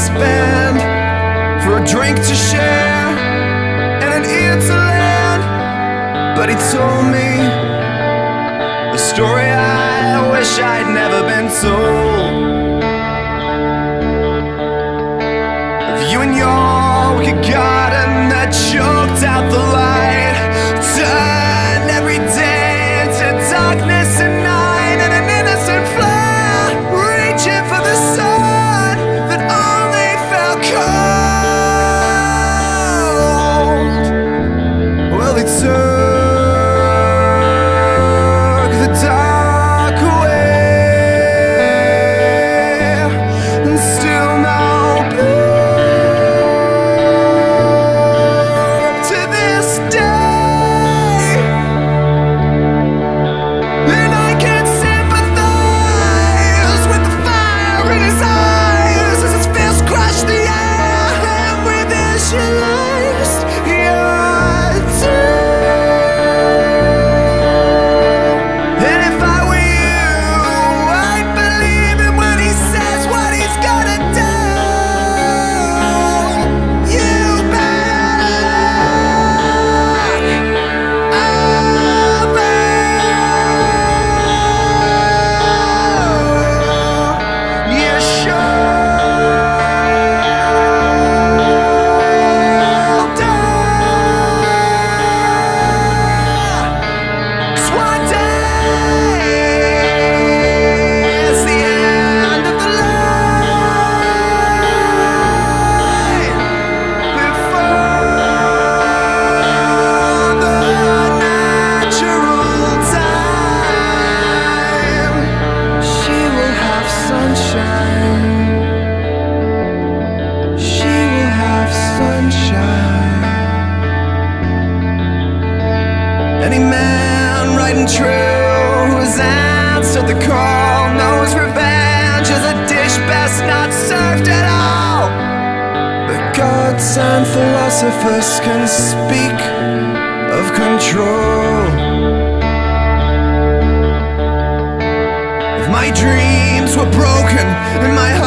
spend for a drink to share and an ear to lend. But he told me the story I wish I'd never been told, of you and your wicked garden that choked out the light, turned every day into darkness and night, and an innocent flare reaching for the sun that only felt cold. Well, they took the dark away, and still no blue up to this day. And I can sympathise with the fire in his eyes as his fist crushed the air, and we visualised your doom. And if I were you, I'd believe him when he says what he's gonna do. You back over. You shoulder. 'Cause one day is the end of the line before the natural time. She will have sunshine. She will have sunshine. Any man right and true who has answered the call knows revenge is a dish best not served at all. But gods and philosophers can speak of control. If my dreams were broken and my